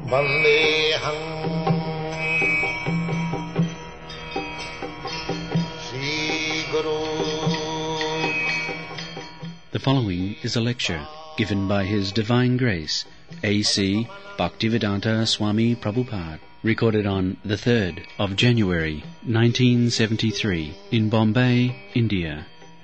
Vandeham Sri Guru. The following is a lecture given by His Divine Grace, A.C. Bhaktivedanta Swami Prabhupada, recorded on the 3rd of January 1973 in Bombay, India.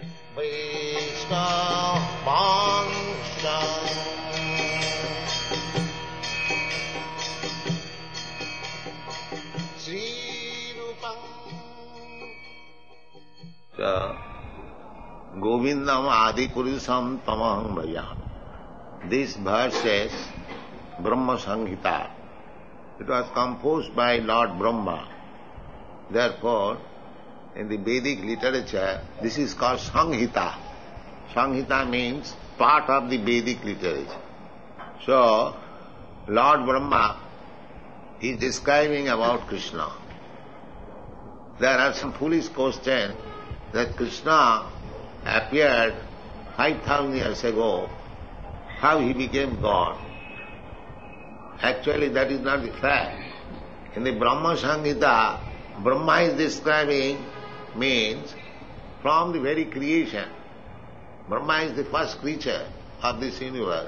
Govindam Adi Purusam Tamaham Bhajam. This verse says Brahma Sanghita. It was composed by Lord Brahma. Therefore, in the Vedic literature, this is called Sanghita. Sanghita means part of the Vedic literature. So, Lord Brahma is describing about Krishna. There are some foolish questions that Krishna appeared 5,000 years ago, how he became God. Actually, that is not the fact. In the Brahma Sanghita, Brahma is describing means from the very creation. Brahma is the first creature of this universe.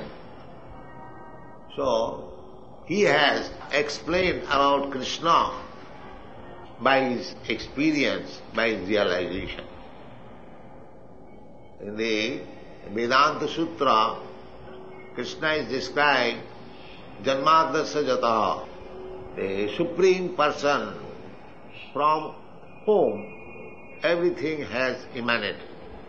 So, he has explained about Krishna by his experience, by his realization. In the Vedanta Sutra, Krishna is described Janmadasya Jataha, the Supreme Person from whom everything has emanated.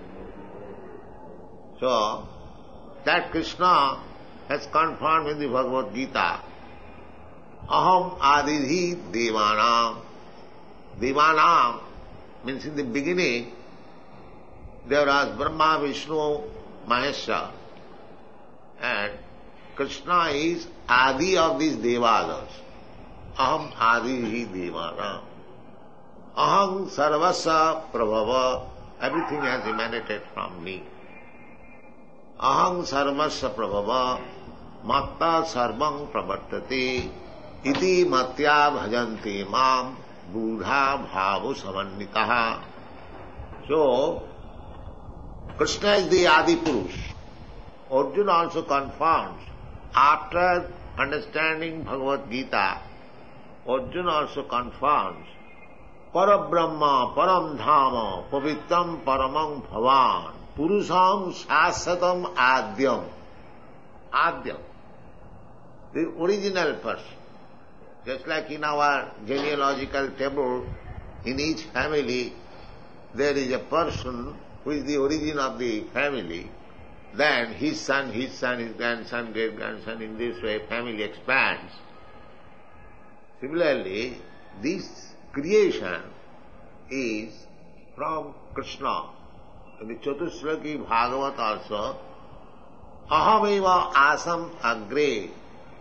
So, that Krishna has confirmed in the Bhagavad Gita, Aham Adidhi Devanam. Devanam means in the beginning there was Brahma, Vishnu, Mahesha, and Krishna is Adi of these Devadas. Aham Adihi Devanam. Aham Sarvasya Prabhava. Everything has emanated from me. Aham Sarvasya Prabhava. Matta Sarvam Pravartate. Iti Matya Bhajanti Mam. Buddha Bhavu Samannitaha. So, Krishna is the Adi Purush. Arjuna also confirms, after understanding Bhagavad Gita, Arjuna also confirms, Parabrahma, Param Dhama, Pavitram Paramam Bhavan, Purusham Shasatam Adyam. Adyam, the original person. Just like in our genealogical table, in each family there is a person who is the origin of the family, then his son, his grandson, great-grandson, in this way family expands. Similarly, this creation is from Krishna. In the Chatushlaki Bhagavat also, Ahameva Asam Agre,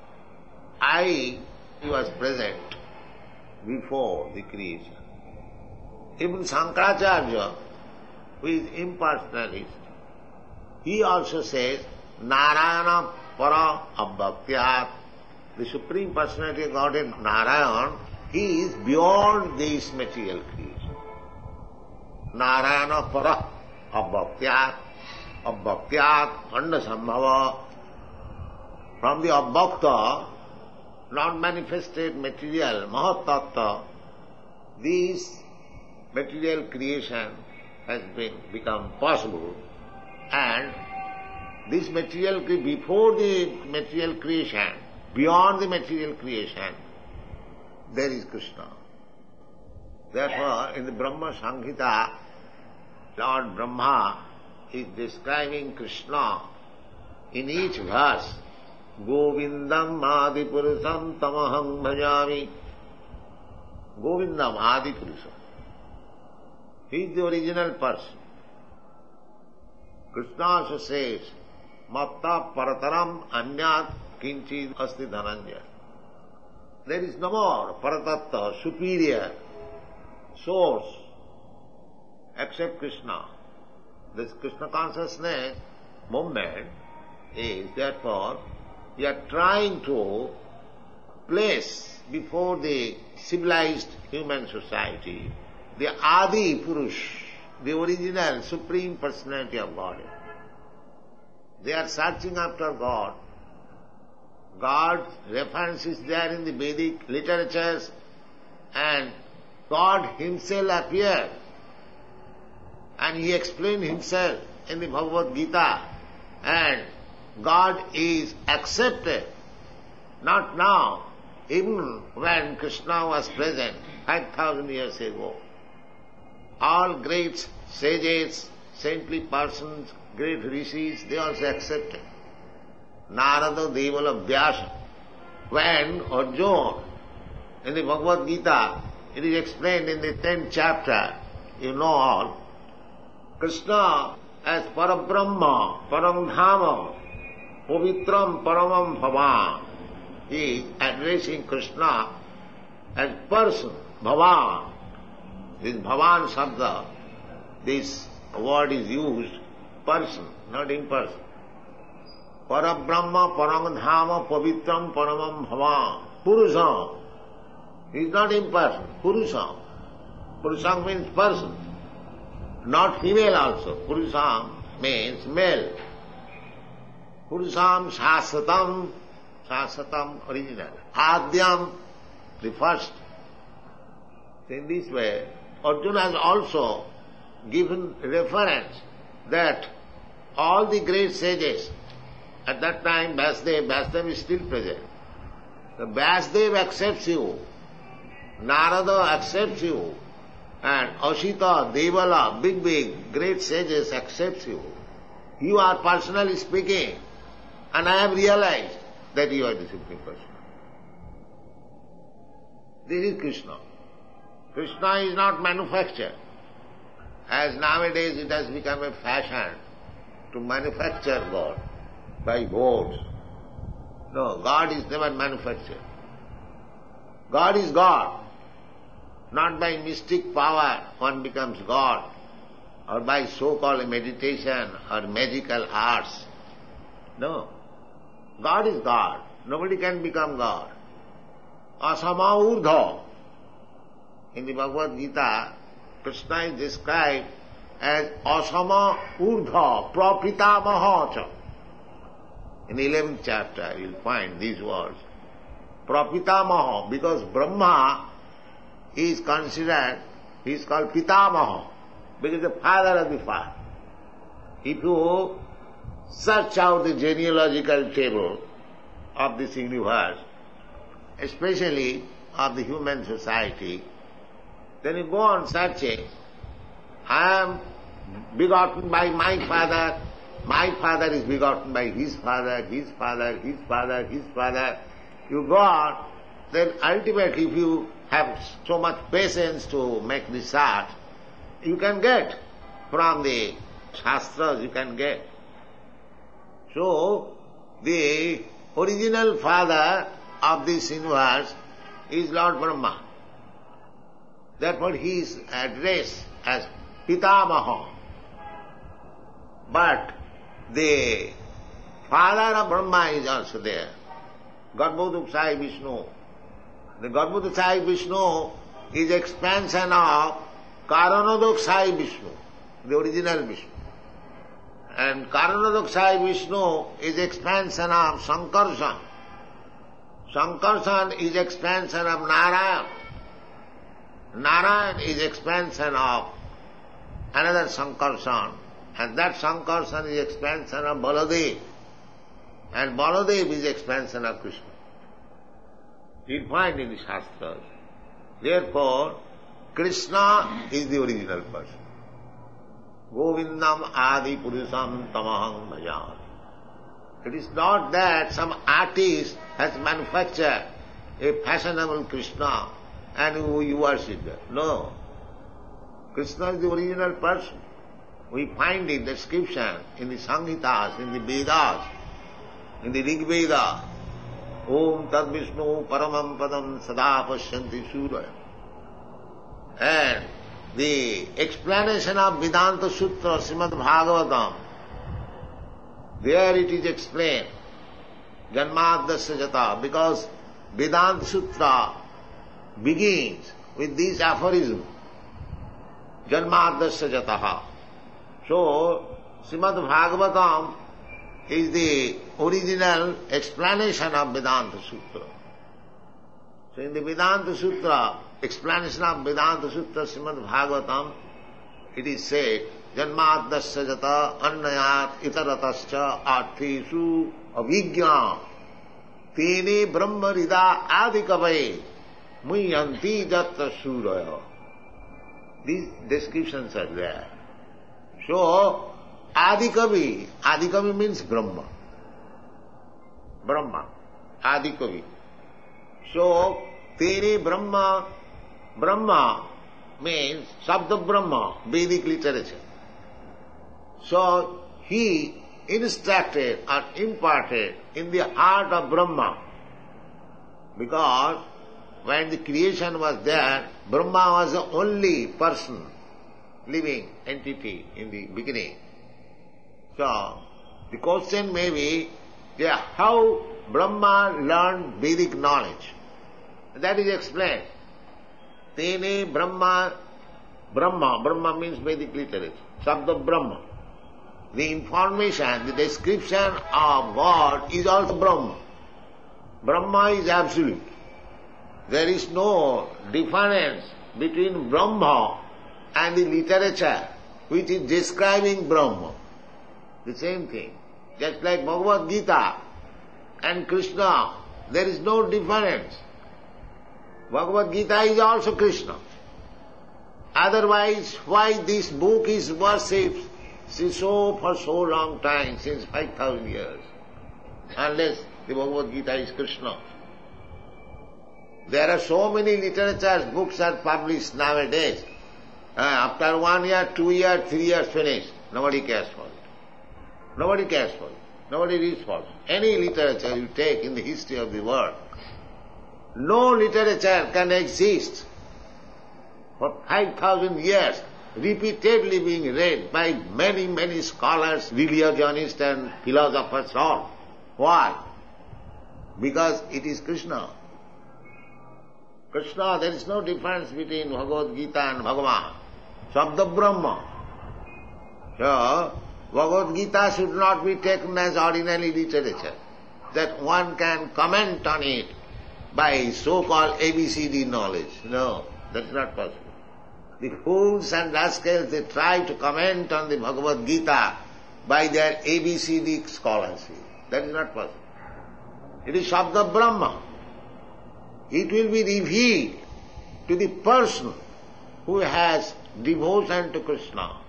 I was present before the creation. Even Sankaracharya, who is impersonalist, he also says, Narayana Para Abhaktyat, the Supreme Personality of Godhead Narayan, he is beyond this material creation. Narayana Para Abhaktyat, Abhaktyat Anda Sambhava. From the Abhakta, non-manifested material, Mahatattva, this material creation has become possible, and this material, before the material creation, beyond the material creation, there is Krishna. Therefore, in the Brahma Sanghita, Lord Brahma is describing Krishna in each verse. Govindam Adipurusam Tamaham Bhajami. Govindam Adipurusam. He is the original person. Krishna also says, Matta Parataram Anyat Kinchid Asti Dhananjaya. There is no more Paratattva, superior source, except Krishna. This Krishna consciousness movement is therefore, we are trying to place before the civilized human society the Adi Purush, the original Supreme Personality of Godhead. They are searching after God. God's reference is there in the Vedic literatures, and God Himself appeared and He explained Himself in the Bhagavad Gita, and God is accepted. Not now, even when Krishna was present 5,000 years ago. All great sages, saintly persons, great rishis, they also accepted. Narada, Devala, Vyasa. When Arjuna, in the Bhagavad Gita, it is explained in the 10th chapter, you know all, Krishna as Parabrahma, Paramdhama, Pavitram Paramam Bhavan. He is addressing Krishna as person, Bhavan. This Bhavan Sabda, this word is used, person, not imperson. Parabrahma, Paramdhama, Pavitram Paramam Bhavan. Purusam. He is not imperson, Purusam. Purusam means person, not female also. Purusam means male. Purusam Shasatam, Shasatam original. Adyam, the first. In this way, Arjuna has also given reference that all the great sages, at that time Vasudev is still present. The Vasudev accepts you, Narada accepts you, and Ashita, Devala, big great sages accepts you. You are personally speaking, and I have realized that you are the Supreme Person. This is Krishna. Krishna is not manufactured. As nowadays it has become a fashion to manufacture God by votes. No, God is never manufactured. God is God. Not by mystic power one becomes God, or by so-called meditation or magical arts. No. God is God. Nobody can become God. Asama urdha. In the Bhagavad Gita, Krishna is described as Asama urdha prapitamaha. In the 11th chapter you will find these words. Prapitamaha, because Brahma is considered, he is called Pitamaha, because the father of the father. If you search out the genealogical table of this universe, especially of the human society, then you go on searching. I am begotten by my father is begotten by his father, his father, his father, his father. You go on, then ultimately if you have so much patience to make this art, you can get from the Shastras, you can get. So, the original father of this universe is Lord Brahma. Therefore he is addressed as Pitamaha. But the father of Brahma is also there, Garbhodakshai Vishnu. The Garbhodakshai Vishnu is expansion of Karanodakshai Vishnu, the original Vishnu. And Karanodakshai Vishnu is expansion of Sankarsana. Sankarsana is expansion of Narayan. Narayan is expansion of another Sankarsana. And that Sankarsana is expansion of Baladev. And Baladev is expansion of Krishna. You'll find in the Shastras. Therefore, Krishna is the original person. Govindam Adi Purusam Tamaham Bhajan. It is not that some artist has manufactured a fashionable Krishna and you worship them. No. Krishna is the original person. We find in the description, in the Samhitas, in the Vedas, in the Rig Veda, Om Tad Vishnu Paramam Padam Sada Pashyanti Surya. And the explanation of Vedanta Sutra, Srimad Bhagavatam, there it is explained, Janmadasya Jata, because Vedanta Sutra begins with this aphorism, Janmadasya Jataha. So, Srimad Bhagavatam is the original explanation of Vedanta Sutra. So in the Vedanta Sutra, explanation of Vedanta Sutra, Srimad Bhagavatam, it is said, Janmadasya Jata Annayat Itaratascha Arthesu Avijñā Tene Brahma Rida Adikavaye Muyanti Jatra Suraya. These descriptions are there. So, Adikavi means Brahma. Brahma, Adikavi. So, Tere Brahma means Sabda Brahma, Vedic literature. So, he instructed or imparted in the heart of Brahma, because when the creation was there, Brahma was the only person, living entity in the beginning. So, the question may be, how Brahma learned Vedic knowledge. That is explained. Tene Brahma means Vedic literature, Sabda Brahma. The information, the description of God is also Brahma. Brahma is absolute. There is no difference between Brahma and the literature which is describing Brahma. The same thing. Just like Bhagavad Gita and Krishna, there is no difference. Bhagavad Gita is also Krishna. Otherwise, why this book is worshipped for so long time, since 5,000 years, unless the Bhagavad Gita is Krishna? There are so many literatures, books are published nowadays. After 1 year, 2 years, 3 years finished, nobody cares for it. Nobody cares for it. Nobody reads for it. Any literature you take in the history of the world, no literature can exist for 5,000 years, repeatedly being read by many, many scholars, religionists and philosophers all. Why? Because it is Krishna. Krishna, there is no difference between Bhagavad Gita and Bhagavan. Sabda Brahma. So, Bhagavad Gita should not be taken as ordinary literature, that one can comment on it by so-called ABCD knowledge. No, that is not possible. The fools and rascals, they try to comment on the Bhagavad Gita by their ABCD scholarship. That is not possible. It is Sabda Brahma. It will be revealed to the person who has devotion to Krishna.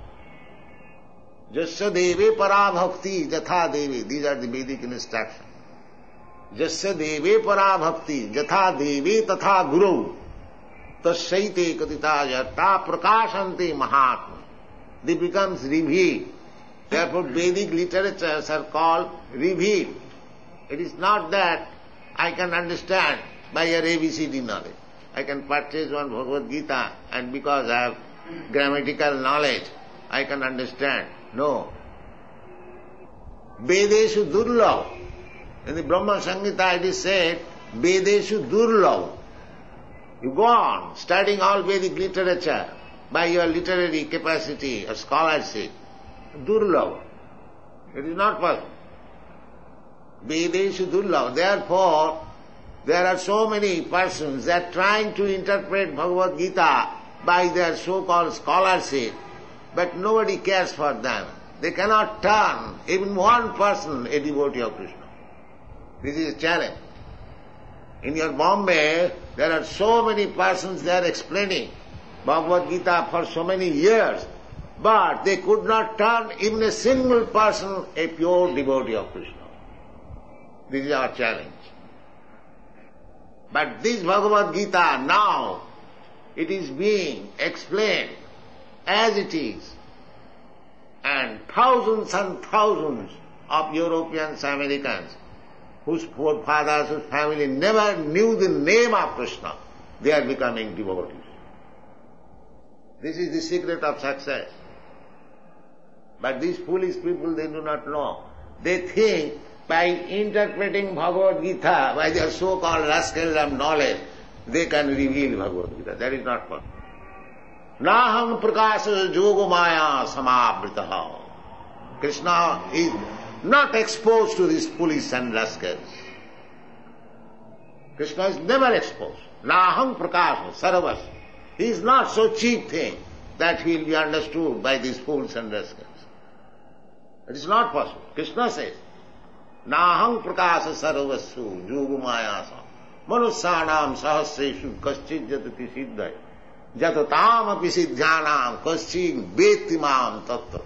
Jasya deve para bhakti jatha deve. These are the Vedic instructions. Jasya deve para bhakti jatha deve tatha guru tasyaite katitaya ta prakashante mahatma. They becomes revealed. Therefore Vedic literatures are called revealed. It is not that I can understand by your ABCD knowledge. I can purchase one Bhagavad Gita and because I have grammatical knowledge, I can understand. No. Vedeshu durlav. In the Brahma Samhita it is said, Vedeshu durlav. You go on studying all Vedic literature by your literary capacity or scholarship. Durlav. It is not possible. Vedeshu durlav. Therefore, there are so many persons that are trying to interpret Bhagavad Gita by their so-called scholarship, but nobody cares for them. They cannot turn even one person a devotee of Krishna. This is a challenge. In your Bombay, there are so many persons there explaining Bhagavad Gita for so many years, but they could not turn even a single person a pure devotee of Krishna. This is our challenge. But this Bhagavad Gita now, it is being explained as it is. And thousands of Europeans, Americans, whose forefathers, whose family never knew the name of Krishna, they are becoming devotees. This is the secret of success. But these foolish people, they do not know. They think by interpreting Bhagavad Gita by their so-called rascals of knowledge, they can reveal Bhagavad Gita. That is not possible. Naham prakasa yogamaya samavritaha. Krishna is not exposed to these foolish and rascals. Krishna is never exposed. Naham prakasa sarvas. He is not so cheap thing that he will be understood by these fools and rascals. It is not possible. Krishna says, Naham prakasa sarvasu yogamayasa manusyanam sahasreshu kaschid jatati siddhai jatatam api siddhyanam kaschid vetimam tattva.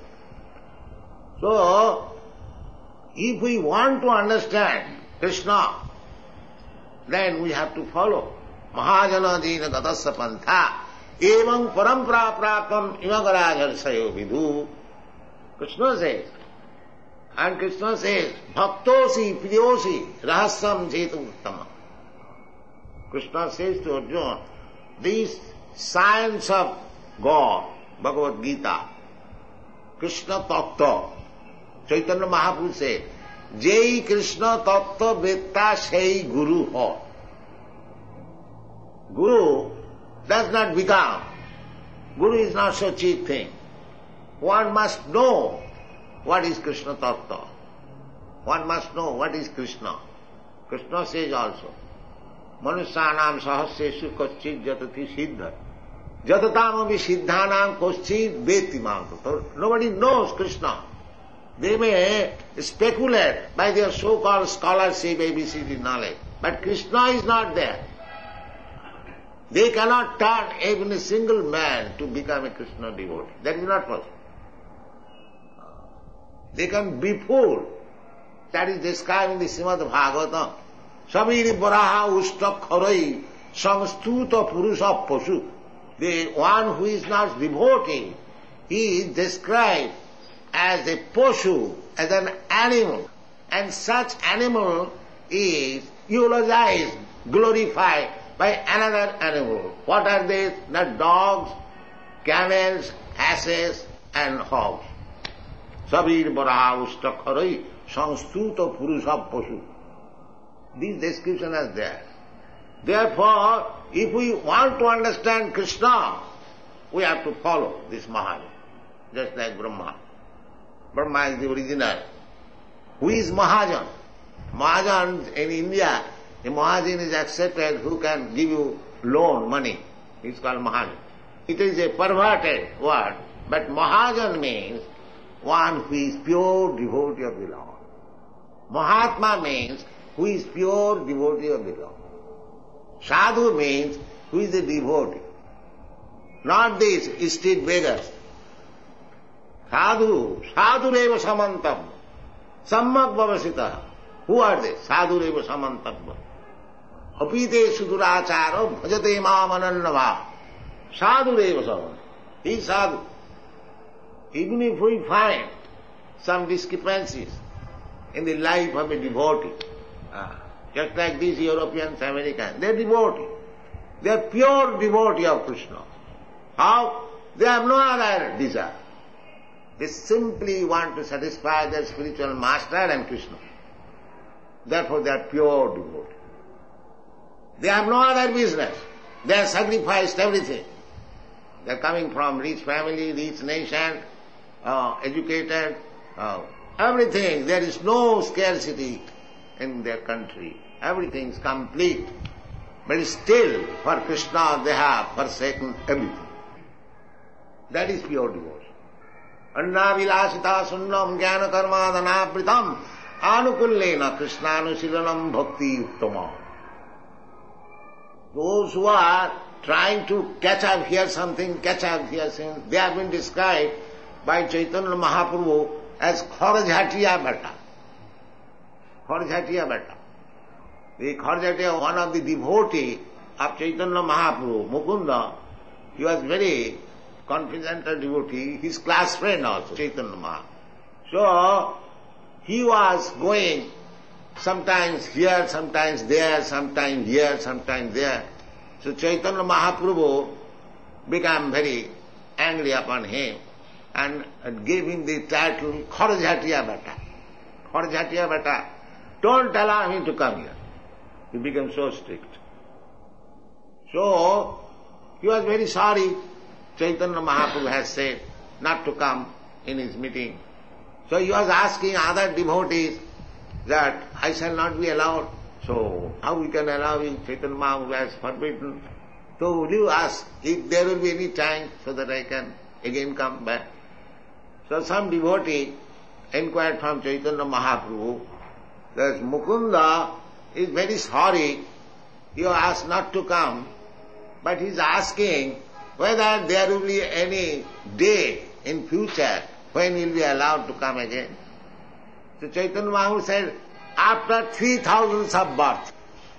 So, if we want to understand Krishna, then we have to follow Mahajana Dina Gatasya Pantha Evam Parampara Praptam Imagarajarsayo Vidhu. Krishna says, and Krishna says, Bhaktosi Priyosi Rahasyam Jetu Uttama. Krishna says to Arjuna, this science of God, Bhagavad Gita, Krishna Tattva, Chaitanya Mahaprabhu said, Jai Krishna Tattva Vetta Sei Guru Ho. Guru does not become. Guru is not so cheap thing. One must know what is Krishna Tattva. One must know what is Krishna. Krishna says also, Manusyanam sahasreshu kaschid jatati siddha. Jatatamami siddhanam kaschid vetimam. Nobody knows Krishna. They may speculate by their so-called scholarship, ABCD knowledge. But Krishna is not there. They cannot turn even a single man to become a Krishna devotee. That is not possible. They can be fooled. That is described in the Srimad Bhagavatam. Samiri Varaha Usta Kharai Samstuta Purusha Pasu. The one who is not devotee, he is described as a pashu, as an animal. And such animal is eulogized, glorified by another animal. What are they? Not dogs, camels, asses and hogs. Sabir Varaha Usta Kharai Samstuta Purusha Pasu. This description is there. Therefore, if we want to understand Krishna, we have to follow this Mahajan, just like Brahma. Brahma is the original. Who is Mahajan? Mahajan in India, a Mahajan is accepted who can give you loan, money. It's called Mahajan. It is a perverted word, but Mahajan means one who is pure devotee of the Lord. Mahatma means who is pure devotee of the Lord. Sadhu means who is a devotee. Not these street beggars. Sadhu, sadhureva samantam, sammak bhavasita. Who are they? Sadhureva samantam. Apite suduracharo bhajate mamanannava. Sadhureva samantam. He is sadhu. Even if we find some discrepancies in the life of a devotee, just like these Europeans, Americans, they are devotee. They are pure devotee of Krishna. How? They have no other desire. They simply want to satisfy their spiritual master and Krishna. Therefore they are pure devotee. They have no other business. They have sacrificed everything. They are coming from rich family, rich nation, educated, everything. There is no scarcity in their country. Everything is complete. But still, for Krishna they have forsaken everything. That is pure devotion. Anna vilasita sunnam jnana karmadana pritam anukullena krishnanushilanam bhakti uttama. Those who are trying to catch up here something, catch up here something, they have been described by Chaitanya Mahaprabhu as Kharjhatiya Bhatta. Kharjhatiya Bhatta. The Kharjhatiya, one of the devotee of Chaitanya Mahaprabhu, Mukunda, he was very confidential devotee, his class friend also, Chaitanya Mahaprabhu. So, he was going sometimes here, sometimes there, sometimes here, sometimes there. So Chaitanya Mahaprabhu became very angry upon him and gave him the title Kharjhatiya Bhatta. Kharjhatiya Bhatta don't allow him to come here. He became so strict. So, he was very sorry. Chaitanya Mahaprabhu has said not to come in his meeting. So he was asking other devotees that I shall not be allowed. So how we can allow you? Chaitanya Mahaprabhu has forbidden. So will you ask if there will be any time so that I can again come back? So some devotee inquired from Chaitanya Mahaprabhu that Mukunda is very sorry you asked not to come, but he is asking whether there will be any day in future when he will be allowed to come again. So Chaitanya Mahaprabhu said, after 3,000 of birth,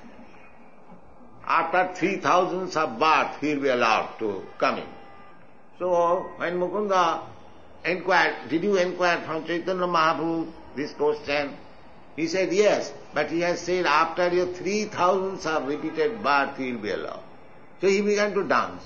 after 3,000 of birth he will be allowed to come in. So when Mukunda inquired, did you inquire from Chaitanya Mahaprabhu this question? He said, yes, but he has said after your 3,000 of repeated birth he will be allowed. So he began to dance.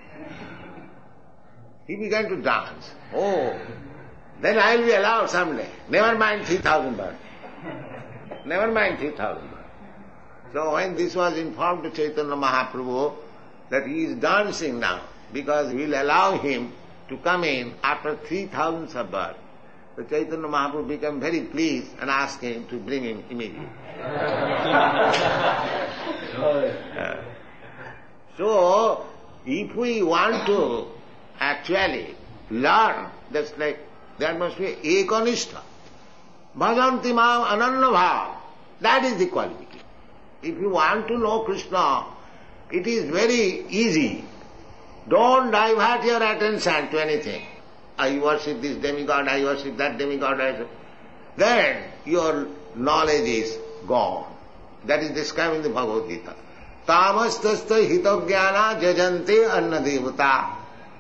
He began to dance. Oh, then I will be allowed someday. Never mind 3,000 births. Never mind 3,000 births. So when this was informed to Chaitanya Mahaprabhu that he is dancing now because we will allow him to come in after 3,000 of birth, so Chaitanya Mahaprabhu became very pleased and asked him to bring him immediately. So, if we want to actually learn, that's like, there must be ekanistha. Bhajanti mam ananya bhav. That is the qualification. If you want to know Krishna, it is very easy. Don't divert your attention to anything. I worship this demigod, I worship that demigod. Then your knowledge is gone. That is described in the Bhagavad Gita. Tamastasta hitavyana jajante anna devata.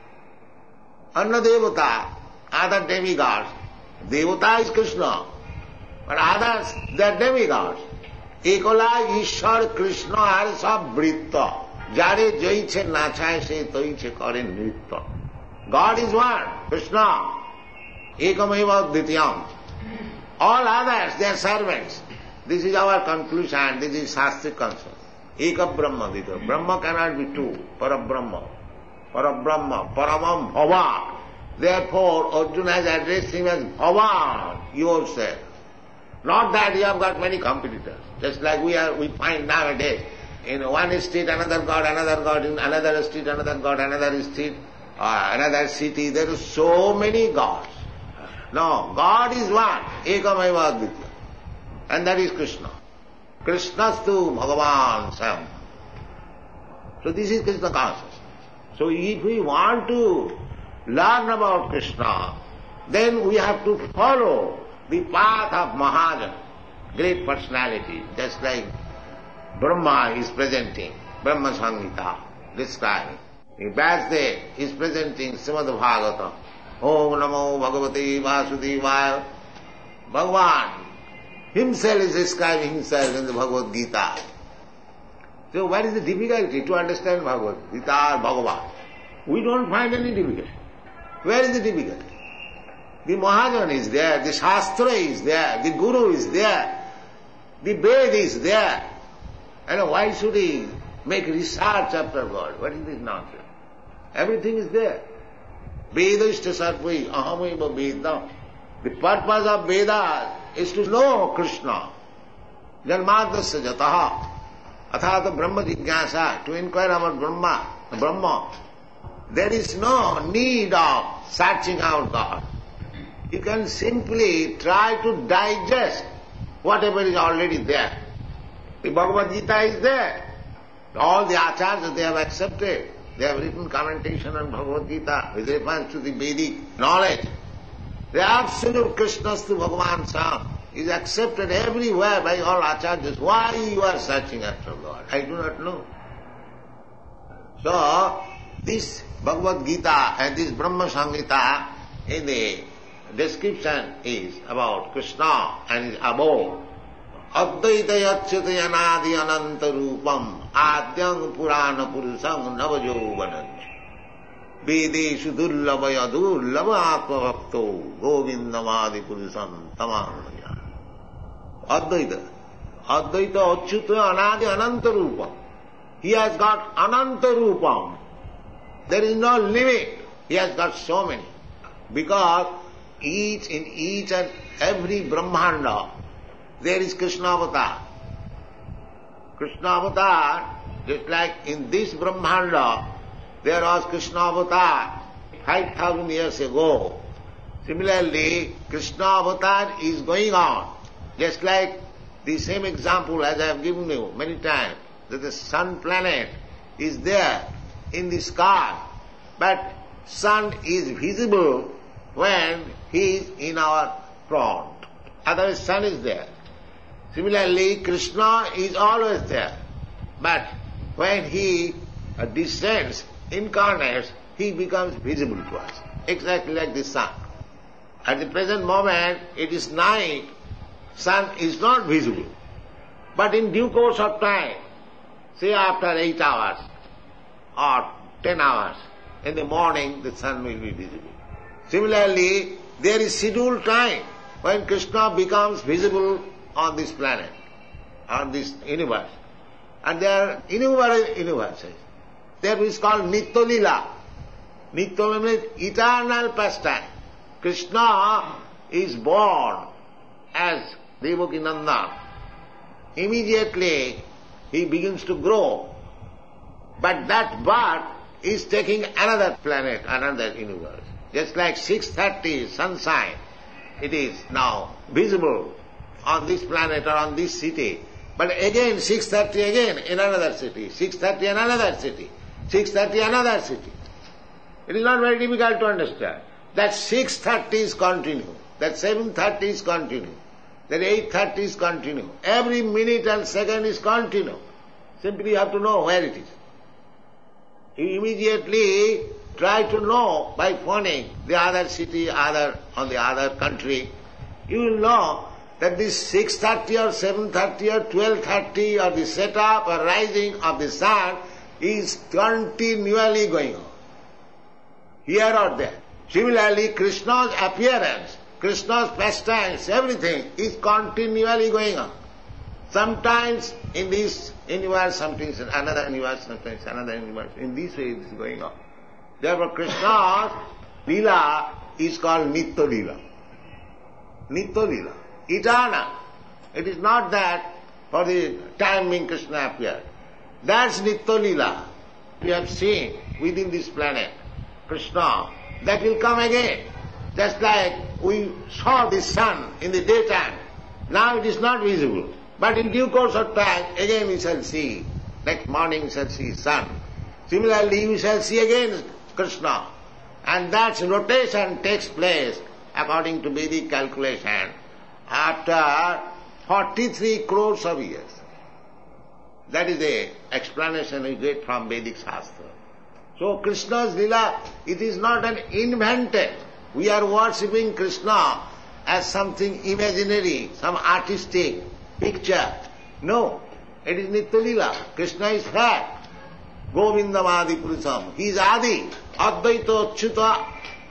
Anna devata, other demigods. Devata is Krishna, but others, they are demigods. Ekola Ishwar Krishna are sab vritta. Jare jaiche nachaye se toiche kare nritta. God is one, Krishna. Ekameva dvityam. All others, they are servants. This is our conclusion, this is Shastric concept. Eka Brahma Dita. Brahma cannot be two. Parabrahma. Parabrahma. Paramam Bhava. Therefore, Arjuna has addressed him as Bhava, yourself. Not that you have got many competitors. Just like we find nowadays. In one street, another god, in another street, another god, another street, another city. There are so many gods. No, God is one. Ekameva Advitya. And that is Krishna. Krishnastu Bhagavan Sam. So this is Krishna consciousness. So if we want to learn about Krishna, then we have to follow the path of Mahajan, great personality, just like Brahma is presenting, Brahma Samhita, describing. Vyasdev is presenting Srimad Bhagavatam. Om Namo Bhagavate Vasudevaya. Bhagavan himself is describing himself in the Bhagavad Gita. So what is the difficulty to understand Bhagavad Gita or Bhagavan? We don't find any difficulty. Where is the difficulty? The Mahajan is there, the Shastra is there, the Guru is there, the Ved is there. And why should he make research after God? What is this nonsense? Everything is there. Vedashta sarvai ahameva vedam. The purpose of Vedas is to know Krishna. Janmadasya jataha. Athata Brahma jignasa, to inquire about Brahma. There is no need of searching out God. You can simply try to digest whatever is already there. The Bhagavad Gita is there. All the acharyas, they have accepted. They have written commentation on Bhagavad Gita with reference to the Vedic knowledge. The absolute Krishnastu Bhagavan Sam is accepted everywhere by all acharyas. Why you are searching after God? I do not know. So, this Bhagavad Gita and this Brahma Samhita in the description is about Krishna and his abode. Advaita yachyata yanadi ananta rupam adyang purana purusam navajovanancha vedeshu dullabaya dullaba atma bhakto govindamadi purusam tamanaya. Advaita. Advaita Achyuta Anadi Ananta Rupam. He has got Ananta Rupam. There is no limit. He has got so many. Because in each and every Brahmanda, there is Krishna Avatar. Krishna Avatar, just like in this Brahmanda, there was Krishna Avatar 5,000 years ago. Similarly, Krishna Avatar is going on. Just like the same example as I have given you many times, that the sun planet is there in the sky, but sun is visible when he is in our front. Otherwise sun is there. Similarly, Krishna is always there, but when he descends, incarnates, he becomes visible to us, exactly like the sun. At the present moment, it is night, sun is not visible. But in due course of time, say after 8 hours or 10 hours, in the morning the sun will be visible. Similarly, there is scheduled time when Krishna becomes visible on this planet, on this universe. And there are innumerable universes. That is called Nitya-lila. Nitya means eternal pastime. Krishna is born as Devaki Nandan. Immediately he begins to grow. But that birth is taking another planet, another universe. Just like 6:30 sunshine, it is now visible on this planet or on this city. But again 6:30 again in another city, 6:30 in another city, 6:30 another city. It is not very difficult to understand. That 6:30 is continue, that 7:30 is continue, that 8:30 is continue. Every minute and second is continue. Simply you have to know where it is. You immediately try to know by phoning the other city, on the other country. You will know that this 6:30 or 7:30 or 12:30 or the setup or rising of the sun is continually going on, here or there. Similarly, Krishna's appearance, Krishna's pastimes, everything is continually going on. Sometimes in this universe, sometimes in another universe, sometimes another universe. In this way it is going on. Therefore Krishna's lila is called Nitya-lila. Nitya-lila. Eternal. It is not that for the time being Krishna appeared. That's Nitya-lila. We have seen within this planet, Krishna, that will come again. Just like we saw the sun in the daytime. Now it is not visible. But in due course of time, again we shall see. Next morning we shall see sun. Similarly, we shall see again Krishna. And that rotation takes place, according to Vedic calculation, after 43 crores of years. That is the explanation we get from Vedic Shastra. So Krishna's lila, it is not an invented. We are worshipping Krishna as something imaginary, some artistic picture. No, it is Nitya-lila. Krishna is fact. Govindam Adi Purusam. He is Adi. Advaita Achyuta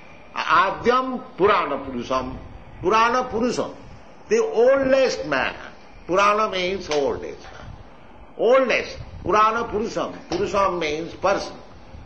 Adyam Purana Purusam. Purana Purusam. The oldest man. Purana means oldest. Oldest. Purana Purusam. Purusam means person.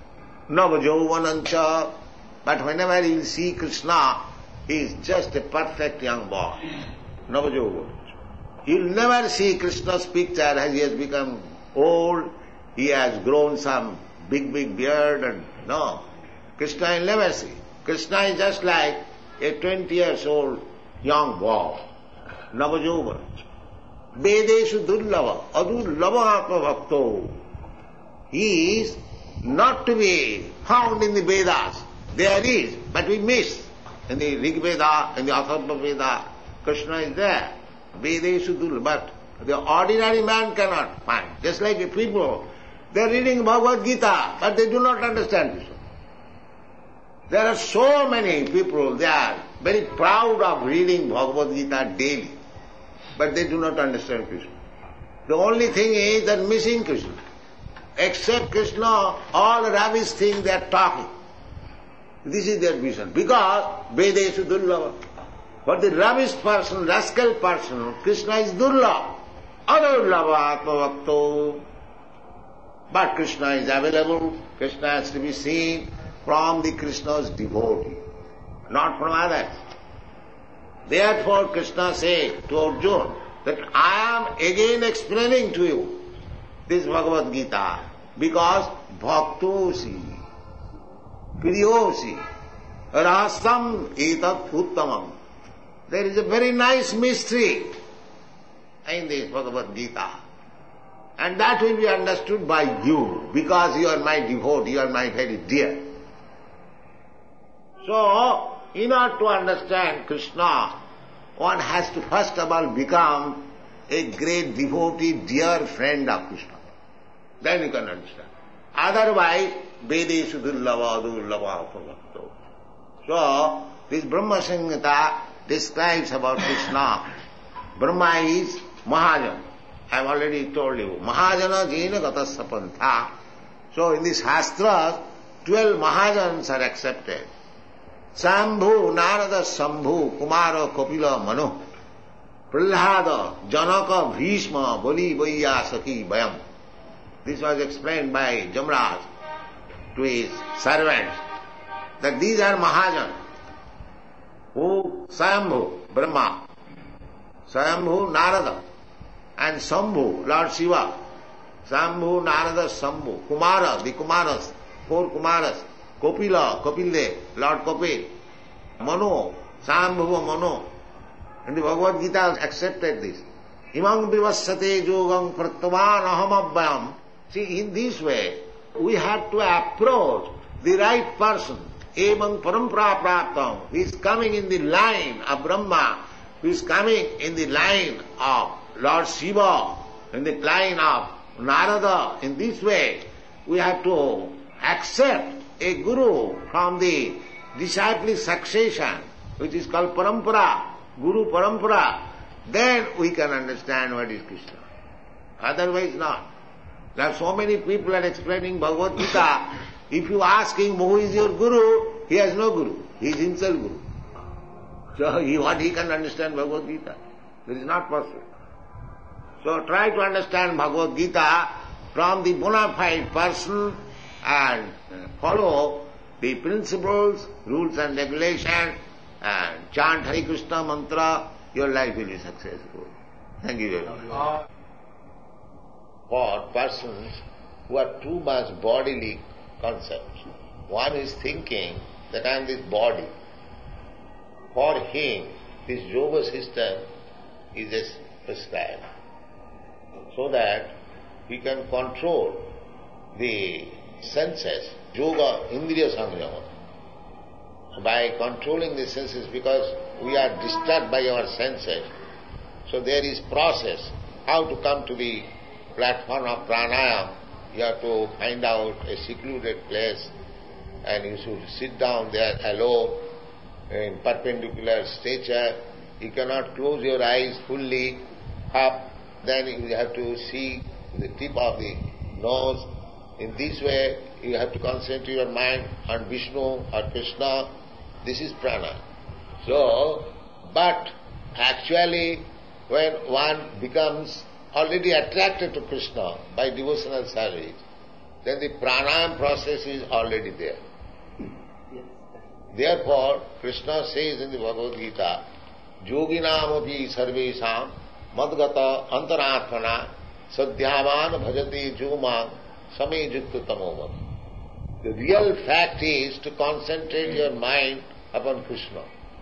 Navajauvanancha. But whenever you see Krishna, he is just a perfect young boy. Navajauvanancha. You will never see Krishna's picture as he has become old, he has grown some big beard and no. Krishna will never see. Krishna is just like a 20 years old young boy. Navajauvanancha. Vedeshu durlava, adurlava atma bhakto. He is not to be found in the Vedas. There is, but we miss. In the Rig Veda, in the Atharva Veda, Krishna is there. Vedeshu durlava, but the ordinary man cannot find. Just like the people, they are reading Bhagavad Gita, but they do not understand Krishna. There are so many people, they are very proud of reading Bhagavad Gita daily, but they do not understand Krishna. The only thing is that missing Krishna. Except Krishna, all rubbish things they are talking. This is their vision. Because Vedeshu durlava. For the rubbish person, rascal person, Krishna is durlava. Adurlabha Atmavakto. But Krishna is available. Krishna has to be seen from the Krishna's devotee, not from others. Therefore Krishna said to Arjuna that I am again explaining to you this Bhagavad Gita because bhaktosi, priyosi, rasam etat uttamam. There is a very nice mystery in this Bhagavad Gita. And that will be understood by you because you are my devotee, you are my very dear. So, in order to understand Krishna, one has to first of all become a great devotee, dear friend of Krishna. Then you can understand. Otherwise, Vedeshu Dullava Dullava Bhakto. So, this Brahma Samhita describes about Krishna. Brahma is Mahajan. I have already told you. Mahajana Jena Gatasya Pantha. So in the Shastras, 12 Mahajans are accepted. Sambhu, Narada, Sambhu, Kumara, Kapila, Manu, Prahlada, Janaka, Bhishma, Bali, Vaya, Saki, Bayam. This was explained by Jamraj to his servants, that these are Mahajans. Who? Sambhu, Brahma, Sambhu, Narada, and Sambhu, Lord Shiva. Sambhu, Narada, Sambhu. Kumara, the Kumaras, 4 Kumaras. Kapila, Kapildev, Lord Kapil. Manu, Sambhuva Manu. And the Bhagavad Gita accepted this. Imam vivassate yogam prattavan aham abhyam. See, in this way, we have to approach the right person. Evam parampara praptam. He is coming in the line of Brahma. He is coming in the line of Lord Shiva, in the line of Narada. In this way, we have to accept a guru from the disciplic succession, which is called parampara, guru parampara. Then we can understand what is Krishna. Otherwise not. There are so many people are explaining Bhagavad Gita. If you ask him who is your guru, he has no guru. He is himself guru. So what he can understand Bhagavad Gita? It is not possible. So try to understand Bhagavad Gita from the bona fide person and follow the principles, rules and regulations and chant Hare Krishna mantra, your life will be successful. Thank you very much. For persons who are too much bodily concepts, one is thinking that I am this body. For him, this yoga system is just prescribed, so that he can control the senses, yoga, indriya samyama. By controlling the senses, because we are disturbed by our senses, so there is process how to come to the platform of pranayama. You have to find out a secluded place and you should sit down there alone in perpendicular stature. You cannot close your eyes fully up. Then you have to see the tip of the nose. In this way, you have to concentrate your mind on Vishnu or Krishna. This is prana. So, but actually, when one becomes already attracted to Krishna by devotional service, then the pranayama process is already there. Therefore, Krishna says in the Bhagavad Gita, Yoginam api sarvesham madgata antaratmana sadhyavan bhajati jumam same jukta tamovam. The real fact is to concentrate your mind upon Krishna.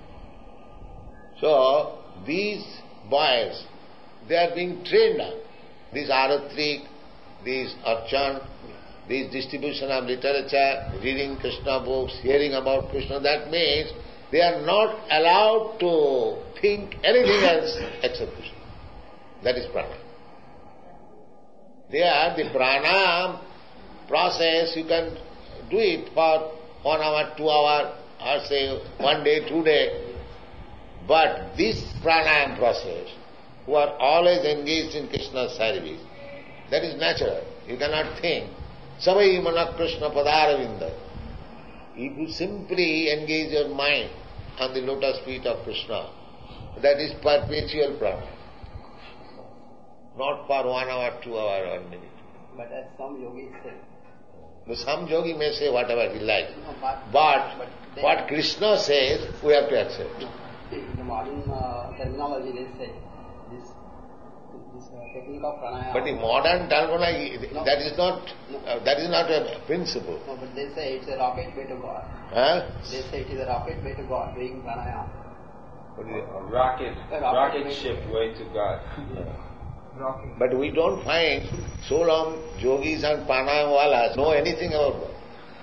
So, these boys, they are being trained up. These aratrik, these archan, this distribution of literature, reading Krishna books, hearing about Krishna, that means they are not allowed to think anything else except Krishna. That is pranayama. There, the pranayama process, you can do it for 1 hour, 2 hours, or say 1 day, 2 days. But this pranayama process, who are always engaged in Krishna's service, that is natural. You cannot think, Savai Mana Krishna Padaravinda. If you simply engage your mind on the lotus feet of Krishna, that is perpetual pranayama. not for 1 hour, 2 hour, 1 minute. But as some yogis say. Some yogi may say whatever he likes. No, But what Krishna says, we have to accept. In the modern terminology, they say this technique of pranayama. But in modern terminology, that is not a principle. No, but they say it's a rocket way to God. Huh? They say it is a rocket way to God, doing pranayama. What is it? A rocket ship way to God. But we don't find so long yogis and pranayamawalas know anything about God.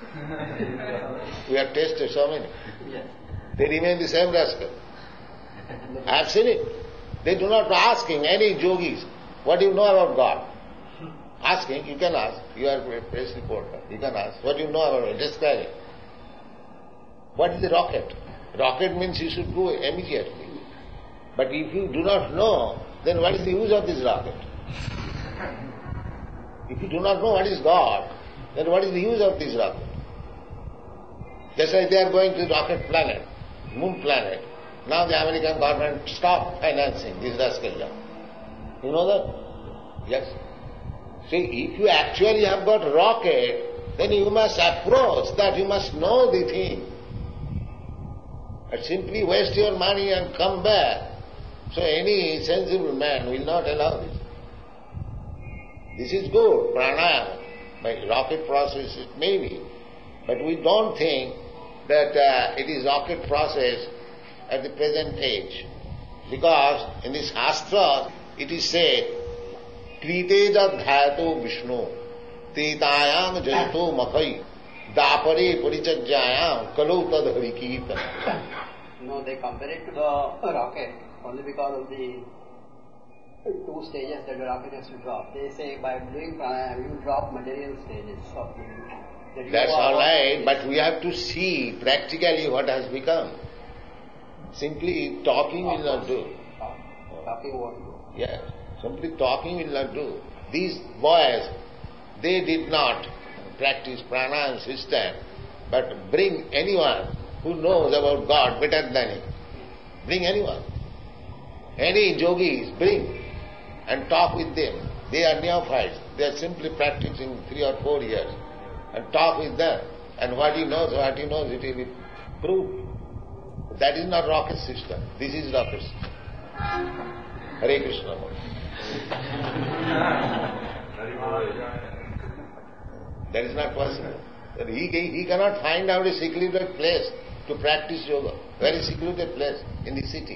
We have tasted so many. Yes. They remain the same rascal. I have seen it. They do not asking any yogis, what do you know about God? Asking, you can ask. You are a press reporter. You can ask, what do you know about it? Describe it. What is the rocket? Rocket means you should go immediately. But if you do not know, then what is the use of this rocket? If you do not know what is God, then what is the use of this rocket? Just like they are going to rocket planet, moon planet. Now the American government stopped financing this rascal job. You know that? Yes. See, if you actually have got rocket, then you must approach that, you must know the thing. But simply waste your money and come back. So any sensible man will not allow this. This is good, pranayama. By rocket process it may be. But we don't think that it is rocket process at the present age. Because in this Shastra it is said, Kriteja dhyato Vishnu, Tetayam jayato makhai, Dapare parichajayam, kalau tad harikirtan. No, they compare it to the rocket only because of the 2 stages that the rocket has to drop. They say by doing pranayama you drop material stages of the That's all right, but we have to see practically what has become. Simply talking will not do. Talking won't do. Yes, simply talking will not do. These boys, they did not practice pranayama system, but bring anyone who knows about God better than him. Bring anyone. Any yogis, bring and talk with them. They are neophytes. They are simply practicing 3 or 4 years. And talk with them. And what he knows, it will be proved. That is not rocket system. This is rocket system. Hare Krishna. That is not possible. He cannot find out a secluded place to practice yoga. Very secluded place in the city.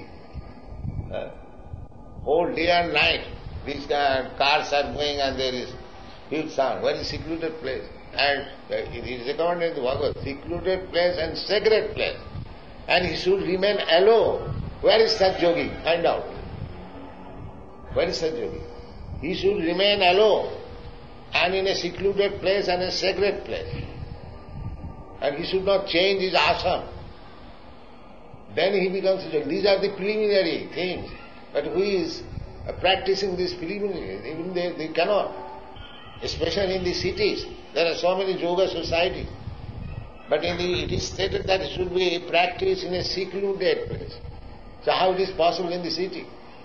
Whole day and night these cars are going and there is huge sound. Very secluded place. And it is recommended in the Bhagavad, secluded place and sacred place. And he should remain alone. Where is such yogi? Find out. Where is such yogi? He should remain alone and in a secluded place and a sacred place. And he should not change his asana. Then he becomes a yogi. These are the preliminary things. But who is practicing these preliminaries? Even they cannot. Especially in the cities. There are so many yoga societies. But it is stated that it should be practiced in a secluded place. So how it is possible in the city?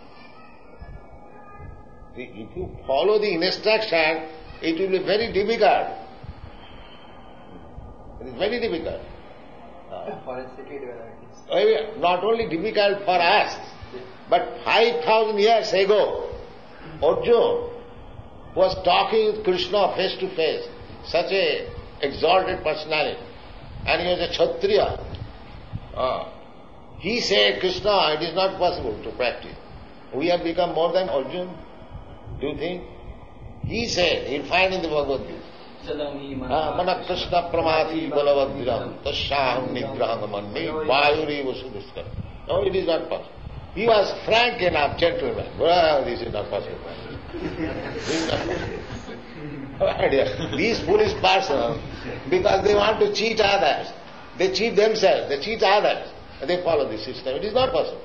If you follow the instruction, it will be very difficult. It is very difficult. For a city development. Not only difficult for us, but 5,000 years ago, Arjuna was talking with Krishna face to face, such a exalted personality, and he was a Kshatriya. He said, Krishna, it is not possible to practice. We have become more than Arjuna. Do you think? He said, you'll find in the Bhagavad Gita, Mana Krishna Pramati Balavadviram Tasyaham Nigraham Manni Vayuri Vasudhiskar. No, it is not possible. He was frank enough, gentleman. Well, this is not possible. This is not possible. These foolish persons, because they want to cheat others, they cheat themselves, they cheat others, and they follow this system. It is not possible.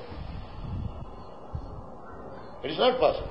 It is not possible.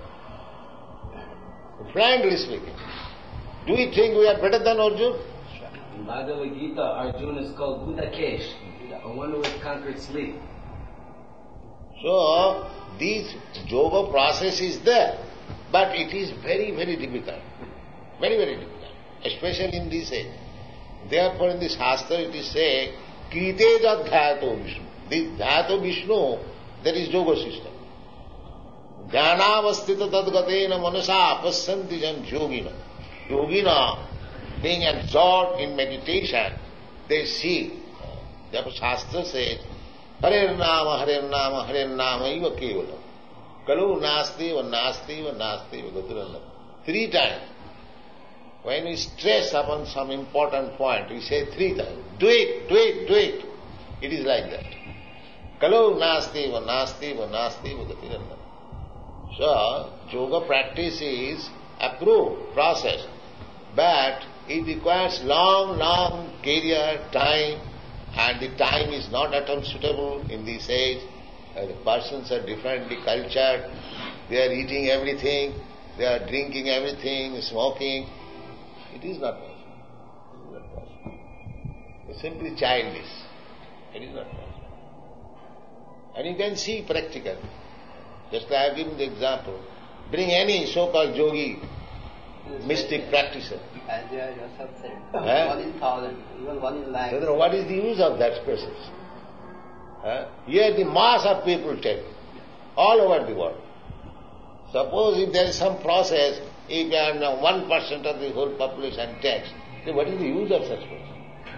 Frankly speaking, do we think we are better than Arjuna? In Bhagavad Gita, Arjuna is called Buddhakesh, the one who has conquered sleep. So, this yoga process is there. But it is very, very difficult. Very, very difficult. Especially in this age. Therefore in this Shastra it is said, Kritejat Dhyato Vishnu. This Dhyato Vishnu, that is yoga system. Jnanavastita tadgatena manasa pasyanti jan yogina. Yogina, being absorbed in meditation, they see. Therefore Shastra says, Hare Nama, Hare Nama, Hare Nama, eva kevalam. Kalu nasti va nasti va nasti va gatiranam. 3 times. When we stress upon some important point, we say 3 times. Do it, do it, do it. It is like that. Kalu nasti va nasti va nasti va gatiranam. So, yoga practice is approved process, but it requires long, long career, time, and the time is not at all suitable in this age. The persons are differently cultured, they are eating everything, they are drinking everything, smoking. It is not possible. It is not possible. It's simply childish. It is not possible. And you can see practically. Just like I have given the example. Bring any so-called yogi, mystic practitioner. As you yourself said, 1 in 1,000, even 1 in lakh. So what is the use of that person? Here the mass of people take, all over the world. Suppose if there is some process, if 1% of the whole population takes, then what is the use of such person?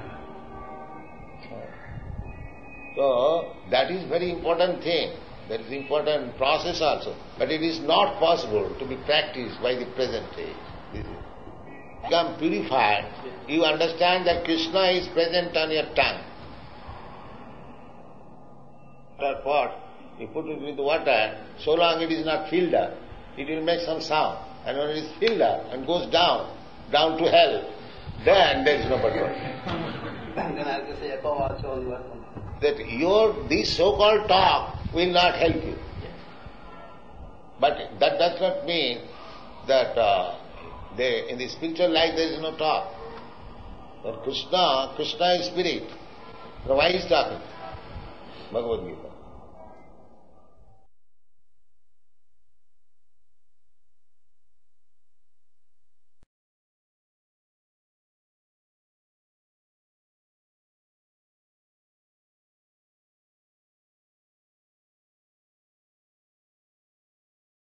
So that is very important thing. That is important process also. But it is not possible to be practiced by the present age. This is. Become purified, you understand that Krishna is present on your tongue. Pot, you put it with water, so long it is not filled up, it will make some sound. And when it is filled up and goes down to hell, then there is no purpose. Then as you say, echo also you are. That this so-called talk will not help you. But that does not mean that in the spiritual life there is no talk. But Krishna is spirit. So why is talking? Bhagavad Gita.